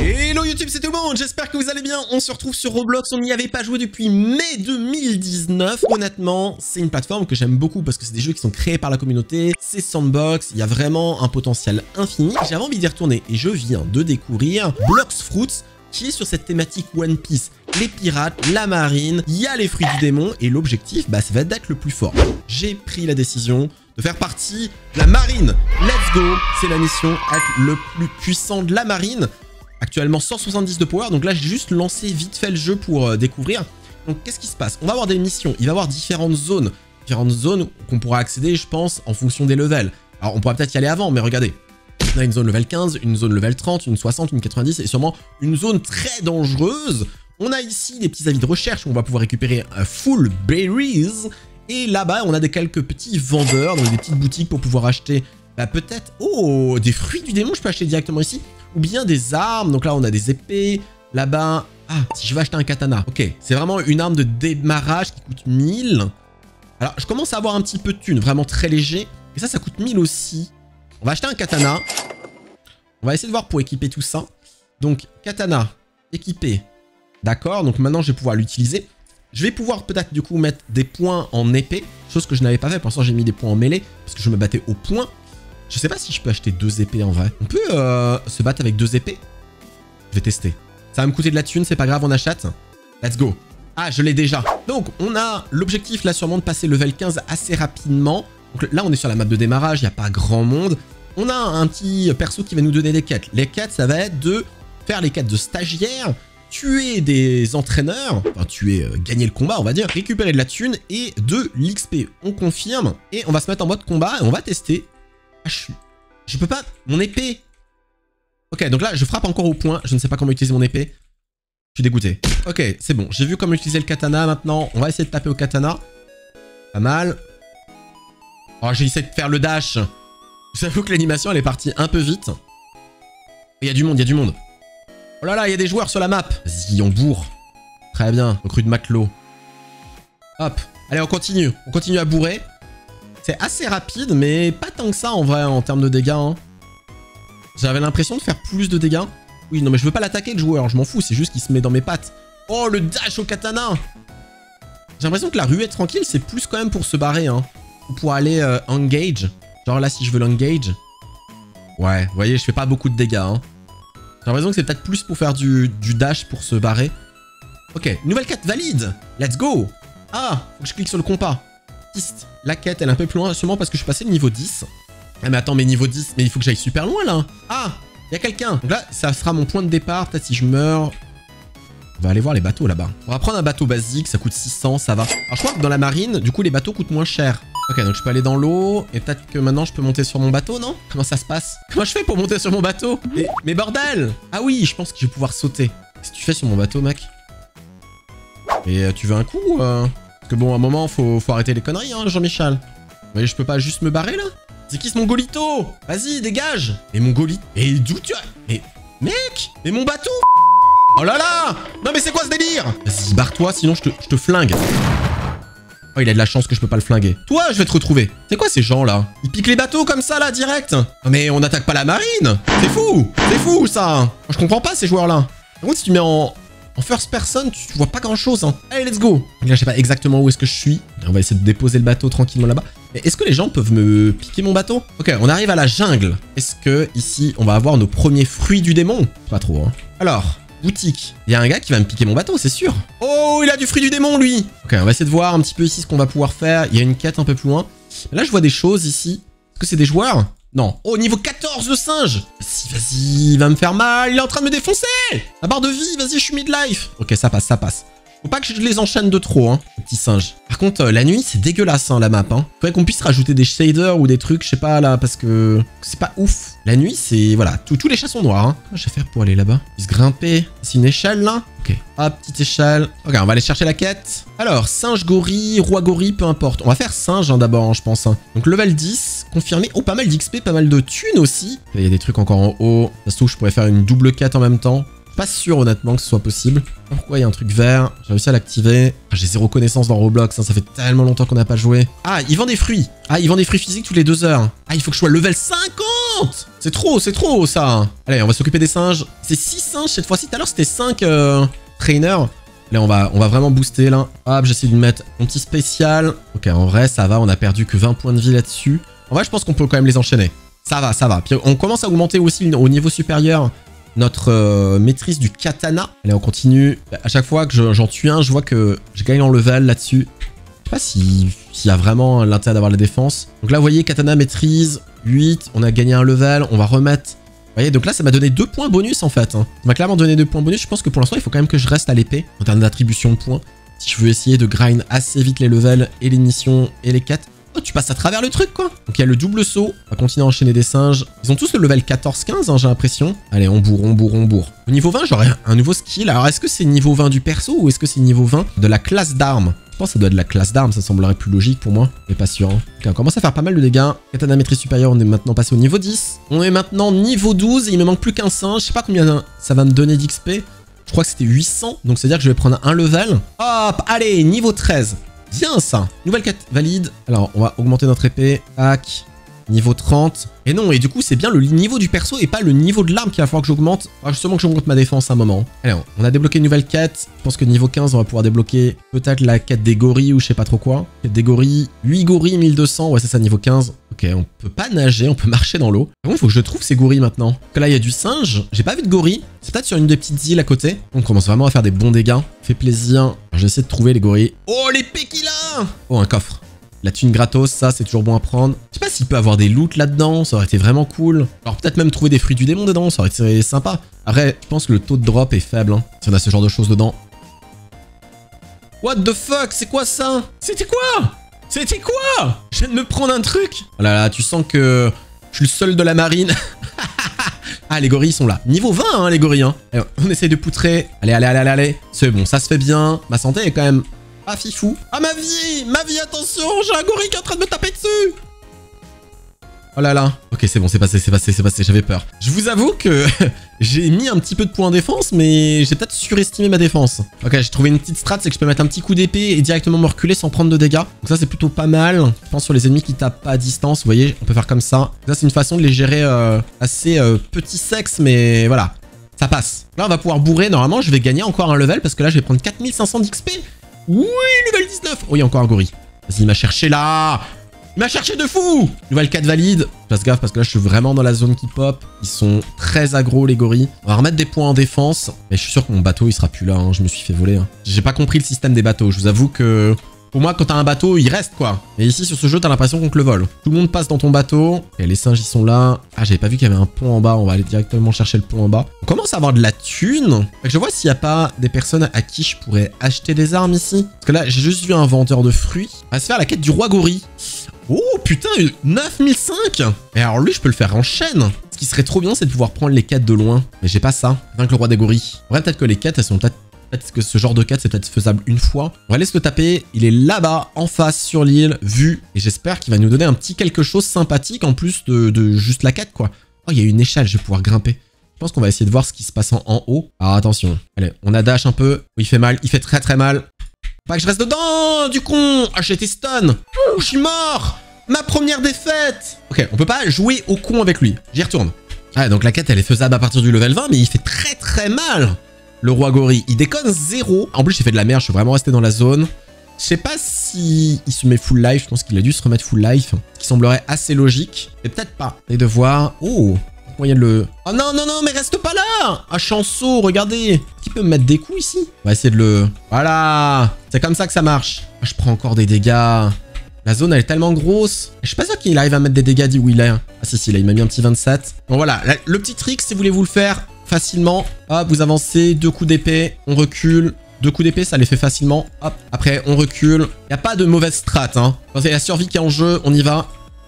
Hello YouTube, c'est tout le monde, j'espère que vous allez bien. On se retrouve sur Roblox, on n'y avait pas joué depuis mai 2019. Honnêtement, c'est une plateforme que j'aime beaucoup parce que c'est des jeux qui sont créés par la communauté. C'est sandbox, il y a vraiment un potentiel infini. J'avais envie d'y retourner et je viens de découvrir Blox Fruits, qui est sur cette thématique One Piece. Les pirates, la marine, il y a les fruits du démon et l'objectif, ça va être d'être le plus fort. J'ai pris la décision de faire partie de la marine. Let's go, c'est la mission être le plus puissant de la marine. Actuellement 170 de power, donc là j'ai juste lancé vite fait le jeu pour découvrir. Donc qu'est-ce qui se passe? On va avoir des missions, il va y avoir différentes zones qu'on pourra accéder je pense en fonction des levels. Alors on pourra peut-être y aller avant, mais regardez. On a une zone level 15, une zone level 30, une 60, une 90 et sûrement une zone très dangereuse. On a ici des petits avis de recherche où on va pouvoir récupérer un full berries. Et là-bas on a quelques petits vendeurs, donc des petites boutiques pour pouvoir acheter peut-être, oh, des fruits du démon, je peux acheter directement ici. Ou bien des armes, donc là on a des épées, là-bas, si je vais acheter un katana, ok, c'est vraiment une arme de démarrage qui coûte 1000. Alors je commence à avoir un petit peu de thunes, vraiment très léger, et ça coûte 1000 aussi. On va acheter un katana, on va essayer de voir pour équiper tout ça. Donc katana, équipé, d'accord, donc maintenant je vais pouvoir l'utiliser. Je vais pouvoir peut-être du coup mettre des points en épée, chose que je n'avais pas fait, pour l'instant j'ai mis des points en mêlée, parce que je me battais au point. Je sais pas si je peux acheter 2 épées en vrai. On peut se battre avec 2 épées. Je vais tester. Ça va me coûter de la thune, c'est pas grave, on achète. Let's go. Ah, je l'ai déjà. Donc, on a l'objectif là sûrement de passer level 15 assez rapidement. Donc là, on est sur la map de démarrage, il n'y a pas grand monde. On a un petit perso qui va nous donner des quêtes. Les quêtes, ça va être de faire les quêtes de stagiaires, tuer des entraîneurs, enfin gagner le combat on va dire, récupérer de la thune et de l'XP. On confirme et on va se mettre en mode combat et on va tester. Je peux pas... Mon épée. Ok, donc là, je frappe encore au point. Je ne sais pas comment utiliser mon épée. Je suis dégoûté. Ok, c'est bon. J'ai vu comment utiliser le katana maintenant. On va essayer de taper au katana. Pas mal. Oh, j'ai essayé de faire le dash. J'avoue que l'animation, elle est partie un peu vite. Il y a du monde, il y a du monde. Oh là là, il y a des joueurs sur la map. Vas-y, on bourre. Très bien. Recrue de matelot. Hop. Allez, on continue. On continue à bourrer. C'est assez rapide, mais pas tant que ça en vrai en termes de dégâts. Hein. J'avais l'impression de faire plus de dégâts. Oui, non, mais je veux pas l'attaquer le joueur, je m'en fous, c'est juste qu'il se met dans mes pattes. Oh, le dash au katana! J'ai l'impression que la ruée tranquille, c'est plus quand même pour se barrer. Hein. Ou pour aller engage. Genre là, si je veux l'engage. Ouais, vous voyez, je fais pas beaucoup de dégâts. Hein. J'ai l'impression que c'est peut-être plus pour faire du dash pour se barrer. Ok, nouvelle quête valide! Let's go! Ah, faut que je clique sur le compas. La quête, elle est un peu plus loin, sûrement parce que je suis passé le niveau 10. Ah mais attends, mais niveau 10, mais il faut que j'aille super loin là. Ah, il y a quelqu'un. Donc là, ça sera mon point de départ. Peut-être si je meurs... On va aller voir les bateaux là-bas. On va prendre un bateau basique, ça coûte 600, ça va. Alors je crois que dans la marine, du coup, les bateaux coûtent moins cher. Ok, donc je peux aller dans l'eau. Et peut-être que maintenant, je peux monter sur mon bateau, non? Comment ça se passe? Comment je fais pour monter sur mon bateau? Mais bordel! Ah oui, je pense que je vais pouvoir sauter. Qu'est-ce que tu fais sur mon bateau, mec? Et tu veux un coup Parce que bon, à un moment, faut arrêter les conneries, hein, Jean-Michel. Vous voyez, je peux pas juste me barrer, là? C'est qui ce mongolito? Vas-y, dégage! Et mongolite... Et d'où tu as... Mais... Mec! Mais mon bateau! Oh là là! Non mais c'est quoi ce délire? Vas-y, barre-toi, sinon je te flingue. Oh, il a de la chance que je peux pas le flinguer. Toi, je vais te retrouver. C'est quoi ces gens-là? Ils piquent les bateaux comme ça, là, direct? Non mais on n'attaque pas la marine! C'est fou! C'est fou, ça! Je comprends pas, ces joueurs-là. Par contre, si tu mets en first person, tu vois pas grand chose. Hein. Allez, let's go. Là, je sais pas exactement où est-ce que je suis. On va essayer de déposer le bateau tranquillement là-bas. Mais est-ce que les gens peuvent me piquer mon bateau? Ok, on arrive à la jungle. Est-ce que ici, on va avoir nos premiers fruits du démon? Pas trop, hein. Alors, boutique. Il y a un gars qui va me piquer mon bateau, c'est sûr. Oh, il a du fruit du démon, lui. Ok, on va essayer de voir un petit peu ici ce qu'on va pouvoir faire. Il y a une quête un peu plus loin. Là, je vois des choses ici. Est-ce que c'est des joueurs? Non. Oh, niveau 14 de singe. Vas-y, il va me faire mal. Il est en train de me défoncer. La barre de vie, vas-y, je suis mid-life. Ok, ça passe, ça passe. Faut pas que je les enchaîne de trop, hein, les petits singes. Par contre, la nuit, c'est dégueulasse, hein, la map, hein. Faudrait qu'on puisse rajouter des shaders ou des trucs, je sais pas, là, parce que c'est pas ouf. La nuit, c'est... Voilà, tous les chats sont noirs, hein. Comment je vais faire pour aller là-bas? Il se grimper. C'est une échelle, là? Ok. Hop, petite échelle. Ok, on va aller chercher la quête. Alors, singe gorille, roi gorille, peu importe. On va faire singe, hein, d'abord, hein, je pense. Hein. Donc, level 10, confirmé. Oh, pas mal d'XP, pas mal de thunes aussi. Là, il y a des trucs encore en haut. Ça se trouve, je pourrais faire une double quête en même temps. Pas sûr honnêtement que ce soit possible. Pourquoi il y a un truc vert? J'ai réussi à l'activer. J'ai zéro connaissance dans Roblox, hein, ça fait tellement longtemps qu'on n'a pas joué. Ah, il vend des fruits. Ah, il vend des fruits physiques toutes les 2 heures. Ah, il faut que je sois level 50. 50! C'est trop ça. Allez, on va s'occuper des singes. C'est 6 singes cette fois-ci. Tout à l'heure, c'était 5 trainers. Là, on va vraiment booster, là. Hop, j'essaie de mettre mon petit spécial. Ok, en vrai, ça va. On a perdu que 20 points de vie là-dessus. En vrai, je pense qu'on peut quand même les enchaîner. Ça va, ça va. Puis, on commence à augmenter aussi au niveau supérieur notre maîtrise du katana. Allez, on continue. À chaque fois que j'en tue un, je vois que je gagne en level là-dessus. Je sais pas s'il y a vraiment l'intérêt d'avoir la défense. Donc là, vous voyez, katana maîtrise 8. On a gagné un level. On va remettre... Vous voyez, donc là, ça m'a donné 2 points bonus, en fait. Ça m'a clairement donné 2 points bonus. Je pense que pour l'instant, il faut quand même que je reste à l'épée en termes d'attribution de points. Si je veux essayer de grind assez vite les levels et les missions et les quêtes. Oh, tu passes à travers le truc, quoi. Donc il y a le double saut. On va continuer à enchaîner des singes. Ils ont tous le level 14-15, hein, j'ai l'impression. Allez, on bourre. Au niveau 20, j'aurai un nouveau skill. Alors, est-ce que c'est niveau 20 du perso ou est-ce que c'est niveau 20 de la classe d'armes? Je pense que ça doit être de la classe d'armes, ça semblerait plus logique pour moi. Mais pas sûr. Hein. Ok, on commence à faire pas mal de dégâts. Katana maîtrise supérieure, on est maintenant passé au niveau 10. On est maintenant niveau 12 et il me manque plus qu'un singe. Je sais pas combien ça va me donner d'XP. Je crois que c'était 800. Donc c'est-à-dire que je vais prendre un level. Hop, allez, niveau 13. Bien ça. Nouvelle quête valide. Alors, on va augmenter notre épée. Tac. Niveau 30. Et non, et du coup, c'est bien le niveau du perso et pas le niveau de l'arme qu'il va falloir que j'augmente. Alors, justement que j'augmente ma défense à un moment. Allez, on a débloqué une nouvelle quête. Je pense que niveau 15, on va pouvoir débloquer peut-être la quête des gorilles ou je sais pas trop quoi. Quête des gorilles. 8 gorilles, 1200. Ouais, c'est ça, niveau 15. Ok, on peut pas nager, on peut marcher dans l'eau. Par contre, il faut que je trouve ces gorilles maintenant. Parce que là, il y a du singe. J'ai pas vu de gorilles. C'est peut-être sur une des petites îles à côté. On commence vraiment à faire des bons dégâts. Fait plaisir. Alors, je vais essayer de trouver les gorilles. Oh, l'épée qu'il a! Oh, un coffre. La thune gratos, ça c'est toujours bon à prendre. Je sais pas s'il peut avoir des loots là-dedans, ça aurait été vraiment cool. Alors peut-être même trouver des fruits du démon dedans, ça aurait été sympa. Après, je pense que le taux de drop est faible, hein, si on a ce genre de choses dedans. What the fuck, c'est quoi ça? C'était quoi? C'était quoi? Je viens de me prendre un truc. Oh là là, tu sens que je suis le seul de la marine. Ah, les gorilles sont là. Niveau 20, hein, les gorilles. Hein. Allez, on essaye de poutrer. Allez. C'est bon, ça se fait bien. Ma santé est quand même... Ah, fifou. Ah, ma vie, attention, j'ai un gorille qui est en train de me taper dessus. Oh là là. Ok, c'est bon, c'est passé, j'avais peur. Je vous avoue que j'ai mis un petit peu de points en défense, mais j'ai peut-être surestimé ma défense. Ok, j'ai trouvé une petite strat, c'est que je peux mettre un petit coup d'épée et directement me reculer sans prendre de dégâts. Donc ça, c'est plutôt pas mal. Je pense sur les ennemis qui tapent pas à distance, vous voyez, on peut faire comme ça. Ça, c'est une façon de les gérer assez petit sexe, mais voilà. Ça passe. Là, on va pouvoir bourrer. Normalement, je vais gagner encore un level parce que là, je vais prendre 4500 d'XP. Oui, level 19. Oh, il y a encore un gorille. Vas-y, il m'a cherché là. Il m'a cherché de fou. Nouvelle 4 valide. Fasse gaffe parce que là, je suis vraiment dans la zone qui pop. Ils sont très aggro, les gorilles. On va remettre des points en défense. Mais je suis sûr que mon bateau, il sera plus là. Hein. Je me suis fait voler. Hein. J'ai pas compris le système des bateaux. Je vous avoue que... Pour moi, quand t'as un bateau, il reste, quoi. Et ici, sur ce jeu, t'as l'impression qu'on te le vole. Tout le monde passe dans ton bateau. Et les singes, ils sont là. Ah, j'avais pas vu qu'il y avait un pont en bas. On va aller directement chercher le pont en bas. On commence à avoir de la thune. Fait que je vois s'il y a pas des personnes à qui je pourrais acheter des armes ici. Parce que là, j'ai juste vu un vendeur de fruits. On va se faire la quête du roi gorille. Oh, putain, 9005. Et alors lui, je peux le faire en chaîne. Ce qui serait trop bien, c'est de pouvoir prendre les quêtes de loin. Mais j'ai pas ça. Vaincre le roi des gorilles. En vrai, peut-être que les quêtes, elles sont peut-être... Peut-être que ce genre de quête, c'est peut-être faisable une fois. On va aller se le taper. Il est là-bas, en face, sur l'île, vu. Et j'espère qu'il va nous donner un petit quelque chose sympathique en plus de juste la quête, quoi. Oh, il y a une échelle, je vais pouvoir grimper. Je pense qu'on va essayer de voir ce qui se passe en haut. Alors, attention. Allez, on a dash un peu. Oh, il fait mal. Il fait très, très mal. Pas que je reste dedans, du con. Ah, j'ai été stun. Je suis mort. Ma première défaite. Ok, on peut pas jouer au con avec lui. J'y retourne. Ah, donc la quête, elle est faisable à partir du level 20, mais il fait très, très mal. Le roi gorille, il déconne 0. En plus, j'ai fait de la merde, je suis vraiment resté dans la zone. Je sais pas si il se met full life, je pense qu'il a dû se remettre full life. Ce qui semblerait assez logique. Mais peut-être pas. Et de voir... Oh, moyen de le... Oh non, mais reste pas là. Ah, chanceau, regardez. Est-ce qu'il peut me mettre des coups ici? On va essayer de le... Voilà. C'est comme ça que ça marche. Ah, je prends encore des dégâts. La zone, elle est tellement grosse. Je suis pas sûr qu'il arrive à mettre des dégâts, dit où il est. Ah si, là, il m'a mis un petit 27. Bon, voilà. Le petit trick, si voulez-vous le faire... facilement. Hop, vous avancez, 2 coups d'épée, on recule. 2 coups d'épée, ça les fait facilement. Hop, après, on recule. Il n'y a pas de mauvaise strat, hein. Quand c'est la survie qui est en jeu, on y va.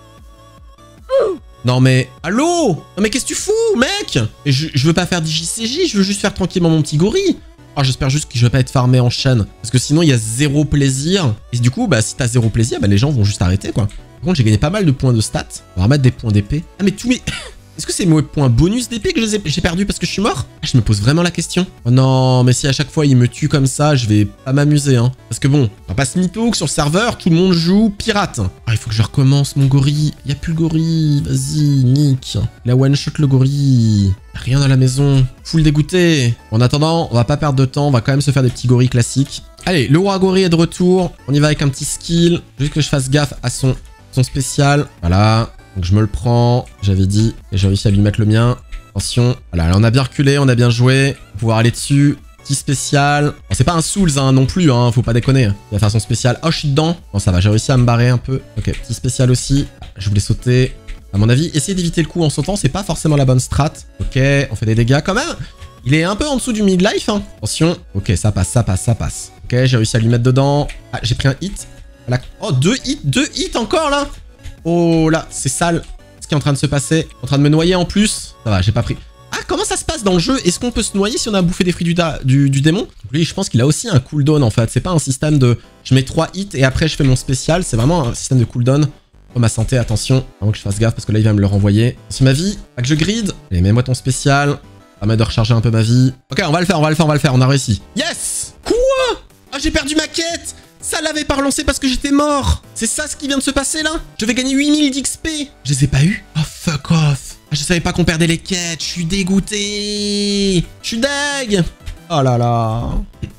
Non mais... Allô? Non mais qu'est-ce que tu fous, mec? Et je veux pas faire d'IJCJ, je veux juste faire tranquillement mon petit gorille. Oh, j'espère juste que je vais pas être farmé en chaîne. Parce que sinon, il y a 0 plaisir. Et du coup, bah, si t'as 0 plaisir, bah, les gens vont juste arrêter, quoi. Par contre, j'ai gagné pas mal de points de stats. On va remettre des points d'épée. Ah, mais tous mes... Est-ce que c'est mes points bonus d'épée que j'ai perdu parce que je suis mort? Ah, je me pose vraiment la question. Oh non, mais si à chaque fois il me tue comme ça, je vais pas m'amuser, hein. Parce que bon, on va pas se mytho que sur le serveur, tout le monde joue pirate. Ah, il faut que je recommence mon gorille. Il y a plus le gorille. Vas-y, nick. La one-shot le gorille. Rien dans la maison. Full dégoûté. En attendant, on va pas perdre de temps. On va quand même se faire des petits gorilles classiques. Allez, le roi gorille est de retour. On y va avec un petit skill. Juste que je fasse gaffe à son spécial. Voilà. Donc je me le prends. J'avais dit. Et j'ai réussi à lui mettre le mien. Attention. Voilà, là on a bien reculé. On a bien joué. On va pouvoir aller dessus. Petit spécial. Bon, c'est pas un Souls hein, non plus. Hein, faut pas déconner. Il va faire son spécial. Oh, je suis dedans. Bon, ça va. J'ai réussi à me barrer un peu. Ok, petit spécial aussi. Je voulais sauter. À mon avis, essayer d'éviter le coup en sautant, c'est pas forcément la bonne strat. Ok, on fait des dégâts quand même. Il est un peu en dessous du midlife. Hein. Attention. Ok, ça passe, ça passe, ça passe. Ok, j'ai réussi à lui mettre dedans. Ah, j'ai pris un hit. Voilà. Oh, 2 hits encore là. Oh là, c'est sale. Ce qui est en train de se passer. En train de me noyer en plus. Ça va, j'ai pas pris. Ah, comment ça se passe dans le jeu? Est-ce qu'on peut se noyer si on a bouffé des fruits du démon? Lui, je pense qu'il a aussi un cooldown en fait. C'est pas un système de... Je mets 3 hits et après je fais mon spécial. C'est vraiment un système de cooldown. Oh, ma santé, attention. Avant que je fasse gaffe parce que là, il va me le renvoyer. C'est ma vie. Pas que je grid. Allez, mets-moi ton spécial. Ça permet de recharger un peu ma vie. Ok, on va le faire, on va le faire, on va le faire. On a réussi. Yes! Quoi? Ah, j'ai perdu ma quête! Ça l'avait pas relancé parce que j'étais mort. C'est ça ce qui vient de se passer là? Je vais gagner 8000 d'XP. Je les ai pas eu. Oh, fuck off. Ah, je savais pas qu'on perdait les quêtes. Je suis dégoûté. Je suis deg. Oh là là.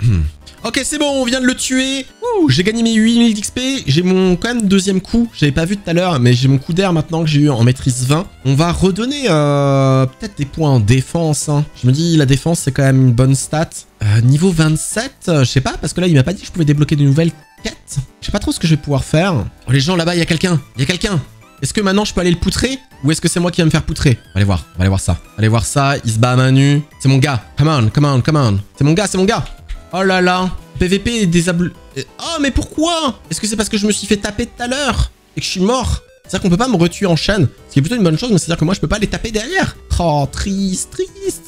Ok, c'est bon, on vient de le tuer. J'ai gagné mes 8000 d'XP. J'ai mon quand même deuxième coup. J'avais pas vu tout à l'heure, mais j'ai mon coup d'air maintenant que j'ai eu en maîtrise 20. On va redonner peut-être des points en défense. Hein. Je me dis, la défense, c'est quand même une bonne stat. Niveau 27, je sais pas, parce que là, il m'a pas dit que je pouvais débloquer de nouvelles quêtes. Je sais pas trop ce que je vais pouvoir faire. Oh, les gens, là-bas, il y a quelqu'un. Il y a quelqu'un. Est-ce que maintenant, je peux aller le poutrer? Ou est-ce que c'est moi qui vais me faire poutrer? On va aller voir. On va aller voir ça. Allez voir ça. Il se bat à main nue. C'est mon gars. Come on, come on, come on. C'est mon gars, c'est mon gars. Oh là là. PVP est désablu... Oh, mais pourquoi? Est-ce que c'est parce que je me suis fait taper tout à l'heure et que je suis mort? C'est-à-dire qu'on peut pas me retuer en chaîne. Ce qui est plutôt une bonne chose, mais c'est-à-dire que moi, je peux pas les taper derrière. Oh, triste, triste.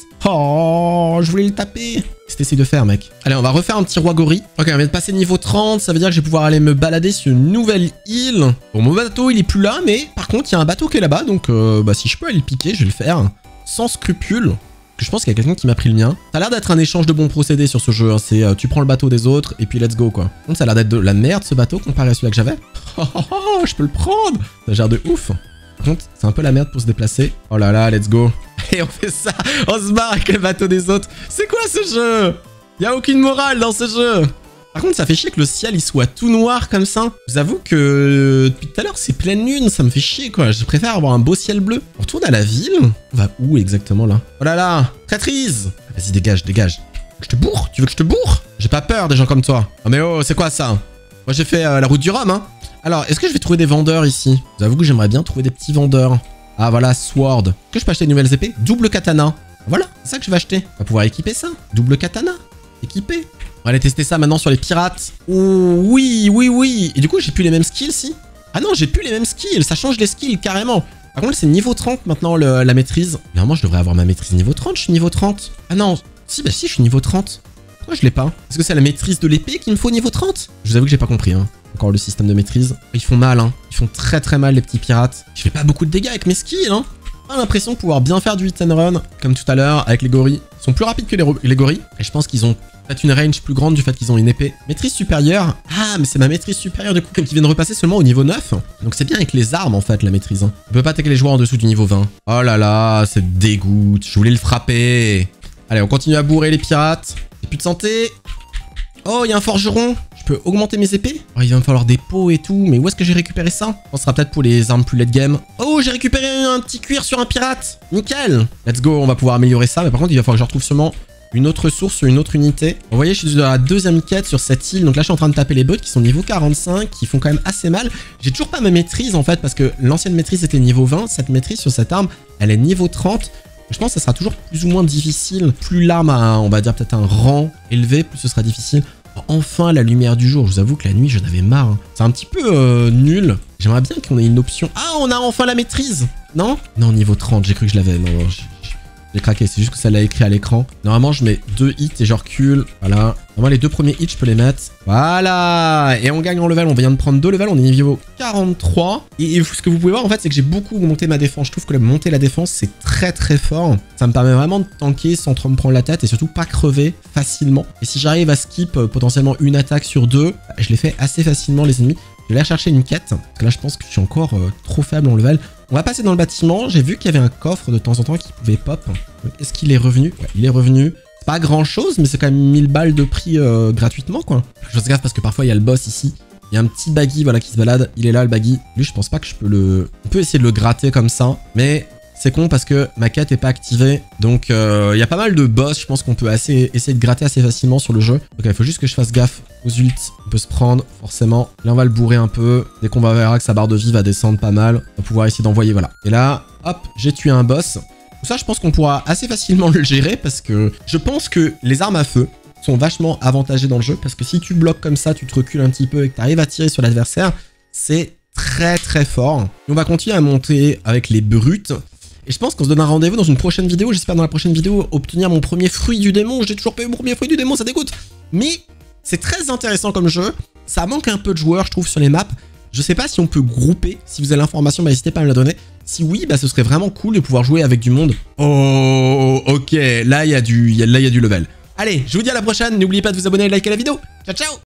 Oh, je voulais le taper. Qu'est-ce que t'essayes de faire, mec? Allez, on va refaire un petit roi gorille. Ok, on vient de passer niveau 30. Ça veut dire que je vais pouvoir aller me balader sur une nouvelle île. Bon, mon bateau, il est plus là, mais par contre, il y a un bateau qui est là-bas. Donc, bah, si je peux aller le piquer, je vais le faire. Sans scrupule. Je pense qu'il y a quelqu'un qui m'a pris le mien. Ça a l'air d'être un échange de bons procédés sur ce jeu. Hein. C'est tu prends le bateau des autres et puis let's go quoi. Donc ça a l'air d'être de la merde ce bateau comparé à celui-là que j'avais. Oh, je peux le prendre. Ça a l'air de ouf. Par contre, c'est un peu la merde pour se déplacer. Oh là là, let's go. Et on fait ça. On se barre avec le bateau des autres. C'est quoi ce jeu? Il y a aucune morale dans ce jeu. Par contre, ça fait chier que le ciel il soit tout noir comme ça. Je vous avoue que depuis tout à l'heure, c'est pleine lune. Ça me fait chier quoi. Je préfère avoir un beau ciel bleu. On retourne à la ville. On va où exactement là? Oh là là, traîtrise. Vas-y, dégage, dégage. Je te bourre? Tu veux que je te bourre? J'ai pas peur des gens comme toi. Oh mais oh, c'est quoi ça? Moi j'ai fait la route du Rhum hein. Alors, est-ce que je vais trouver des vendeurs ici? Je vous avoue que j'aimerais bien trouver des petits vendeurs. Ah voilà, sword. Est-ce que je peux acheter de nouvelles épées? Double katana. Voilà, c'est ça que je vais acheter. On va pouvoir équiper ça. Double katana. Équipé. On va aller tester ça maintenant sur les pirates. Oh oui, oui, oui. Et du coup, j'ai plus les mêmes skills, si? Ah non, j'ai plus les mêmes skills. Ça change les skills, carrément. Par contre, c'est niveau 30 maintenant, la maîtrise. Normalement, je devrais avoir ma maîtrise niveau 30. Je suis niveau 30. Ah non. Si, bah si, je suis niveau 30. Pourquoi je l'ai pas? Est-ce que c'est la maîtrise de l'épée qu'il me faut niveau 30? Je vous avoue que j'ai pas compris, hein. Encore le système de maîtrise. Ils font mal, hein. Ils font très très mal, les petits pirates. Je fais pas beaucoup de dégâts avec mes skills, hein. J'ai l'impression de pouvoir bien faire du hit and run, comme tout à l'heure, avec les gorilles. Ils sont plus rapides que les gorilles. Et je pense qu'ils ont peut-être une range plus grande du fait qu'ils ont une épée. Maîtrise supérieure. Ah, mais c'est ma maîtrise supérieure du coup, comme qui vient de repasser seulement au niveau 9. Donc c'est bien avec les armes en fait, la maîtrise. Hein. On peut pas attaquer les joueurs en dessous du niveau 20. Oh là là, c'est dégoûte. Je voulais le frapper. Allez, on continue à bourrer les pirates. J'ai plus de santé. Oh, il y a un forgeron. Je peux augmenter mes épées? Oh, il va me falloir des pots et tout. Mais où est-ce que j'ai récupéré ça? On sera peut-être pour les armes plus late game. Oh, j'ai récupéré un petit cuir sur un pirate. Nickel. Let's go, on va pouvoir améliorer ça. Mais par contre, il va falloir que je retrouve seulement une autre source sur une autre unité. Vous voyez, je suis dans la deuxième quête sur cette île. Donc là, je suis en train de taper les bots qui sont niveau 45, qui font quand même assez mal. J'ai toujours pas ma maîtrise en fait, parce que l'ancienne maîtrise était niveau 20. Cette maîtrise sur cette arme, elle est niveau 30. Je pense que ça sera toujours plus ou moins difficile. Plus l'arme a, on va dire, peut-être un rang élevé, plus ce sera difficile. Enfin, la lumière du jour. Je vous avoue que la nuit, j'en avais marre. Hein. C'est un petit peu nul. J'aimerais bien qu'on ait une option. Ah, on a enfin la maîtrise. Non? Non, niveau 30, j'ai cru que je l'avais. Non, J'ai craqué, c'est juste que ça l'a écrit à l'écran. Normalement, je mets 2 hits et je recule. Voilà. Normalement, les 2 premiers hits, je peux les mettre. Voilà. Et on gagne en level. On vient de prendre 2 levels. On est niveau 43. Et ce que vous pouvez voir, en fait, c'est que j'ai beaucoup monté ma défense. Je trouve que monter la défense, c'est très très fort. Ça me permet vraiment de tanker sans trop me prendre la tête et surtout pas crever facilement. Et si j'arrive à skip potentiellement une attaque sur 2, je les fais assez facilement, les ennemis. Je vais aller chercher une quête. Parce que là, je pense que je suis encore trop faible en level. On va passer dans le bâtiment. J'ai vu qu'il y avait un coffre de temps en temps qui pouvait pop. Est-ce qu'il est revenu? Ouais, il est revenu. C'est pas grand chose, mais c'est quand même 1000 balles de prix gratuitement, quoi. Je fasse gaffe parce que parfois il y a le boss ici. Il y a un petit baggy, voilà, qui se balade. Il est là, le baggy. Lui, je pense pas que je peux le... On peut essayer de le gratter comme ça. Mais c'est con parce que ma quête est pas activée. Donc, il y a pas mal de boss. Je pense qu'on peut essayer de gratter assez facilement sur le jeu. Donc, il faut juste que je fasse gaffe aux ults. On peut se prendre, forcément. Là, on va le bourrer un peu. Dès qu'on va voir que sa barre de vie va descendre pas mal, on va pouvoir essayer d'envoyer, voilà. Et là, hop, j'ai tué un boss. Tout ça, je pense qu'on pourra assez facilement le gérer parce que je pense que les armes à feu sont vachement avantagées dans le jeu parce que si tu bloques comme ça, tu te recules un petit peu et que tu arrives à tirer sur l'adversaire, c'est très très fort. Et on va continuer à monter avec les brutes. Et je pense qu'on se donne un rendez-vous dans une prochaine vidéo. J'espère dans la prochaine vidéo obtenir mon premier fruit du démon. J'ai toujours pas eu mon premier fruit du démon, ça dégoûte. Mais c'est très intéressant comme jeu. Ça manque un peu de joueurs, je trouve, sur les maps. Je sais pas si on peut grouper. Si vous avez l'information, bah, n'hésitez pas à me la donner. Si oui, bah, ce serait vraiment cool de pouvoir jouer avec du monde. Oh, ok. Là, il y a du level. Allez, je vous dis à la prochaine. N'oubliez pas de vous abonner et de liker la vidéo. Ciao, ciao!